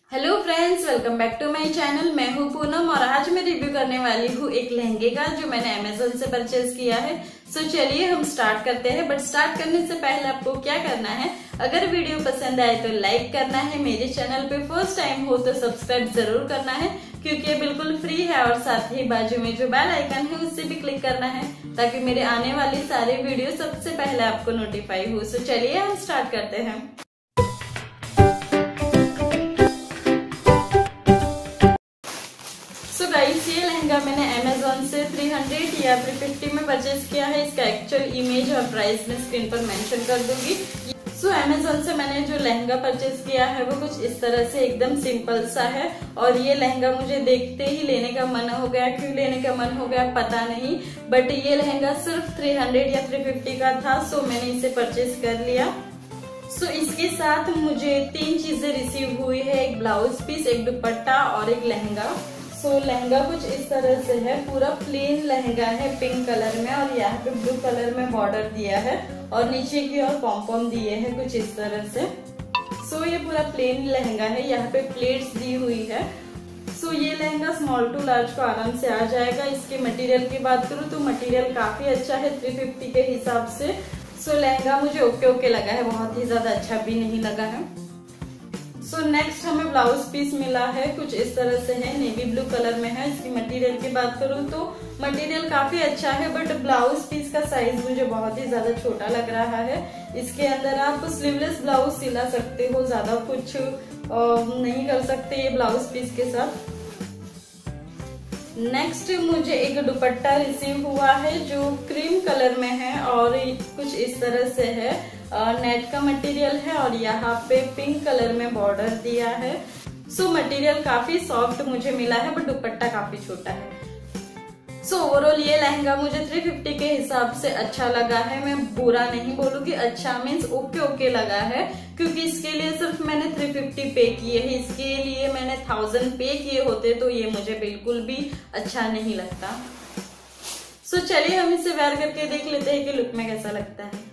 Hello friends, welcome back to my channel. मैं हूं पूनम और आज मैं रिव्यू करने वाली हूं एक लहंगे का जो मैंने अमेजोन से परचेज किया है। सो चलिए हम स्टार्ट करते हैं। बट स्टार्ट करने से पहले आपको क्या करना है, अगर वीडियो पसंद आए तो लाइक करना है, मेरे चैनल पे फर्स्ट टाइम हो तो सब्सक्राइब जरूर करना है क्योंकि ये बिल्कुल फ्री है, और साथ ही बाजू में जो बेल आइकन है उससे भी क्लिक करना है ताकि मेरे आने वाली सारे वीडियो सबसे पहले आपको नोटिफाई हो। सो चलिए हम स्टार्ट करते हैं। सो गाइस, ये लहंगा मैंने अमेजोन से 300 या 350 में परचेज किया है। इसका एक्चुअल इमेज और प्राइस मैं स्क्रीन पर मेंशन कर दूंगी। सो अमेजोन से मैंने जो लहंगा परचेज किया है वो कुछ इस तरह से एकदम सिंपल सा है, और ये लहंगा मुझे देखते ही लेने का मन हो गया। क्यों लेने का मन हो गया पता नहीं, बट ये लहंगा सिर्फ 300 या 350 का था, सो मैंने इसे परचेज कर लिया। सो इसके साथ मुझे 3 चीजें रिसीव हुई है, एक ब्लाउज पीस, एक दुपट्टा और एक लहंगा। सो लहंगा कुछ इस तरह से है, पूरा प्लेन लहंगा है पिंक कलर में, और यहाँ पे ब्लू कलर में बॉर्डर दिया है और नीचे की ओर पॉम दिए हैं कुछ इस तरह से। सो ये पूरा प्लेन लहंगा है, यहाँ पे प्लेट्स दी हुई है। सो ये लहंगा स्मॉल टू लार्ज को आराम से आ जाएगा। इसके मटेरियल की बात करूँ तो मटेरियल काफी अच्छा है 350 के हिसाब से। सो लहंगा मुझे ओके लगा है, बहुत ही ज्यादा अच्छा भी नहीं लगा है। सो नेक्स्ट हमें ब्लाउज पीस मिला है, कुछ इस तरह से है, नेवी ब्लू कलर में है। इसकी मटेरियल की बात करूँ तो मटेरियल काफी अच्छा है, बट ब्लाउज पीस का साइज मुझे बहुत ही ज्यादा छोटा लग रहा है। इसके अंदर आप स्लीवलेस ब्लाउज सिला सकते हो, ज्यादा कुछ नहीं कर सकते ये ब्लाउज पीस के साथ। नेक्स्ट मुझे एक दुपट्टा रिसीव हुआ है जो क्रीम कलर में है और कुछ इस तरह से है, नेट का मटेरियल है और यहाँ पे पिंक कलर में बॉर्डर दिया है। सो मटेरियल काफी सॉफ्ट मुझे मिला है, बट दुपट्टा काफी छोटा है। सो ओवरऑल ये लहंगा मुझे 350 के हिसाब से अच्छा लगा है। मैं बुरा नहीं बोलूंगी, अच्छा मीन्स ओके लगा है, क्योंकि इसके लिए सिर्फ मैंने 350 पे किए हैं। इसके लिए मैंने 1000 पे किए होते तो ये मुझे बिल्कुल भी अच्छा नहीं लगता। सो चलिए हम इसे वेयर करके देख लेते हैं कि लुक में कैसा लगता है।